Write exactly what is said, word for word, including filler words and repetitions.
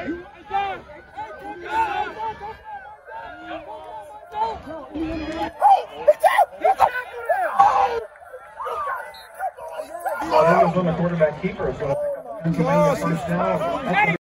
Well, that was on the quarterback keeper. So Pennsylvania first down.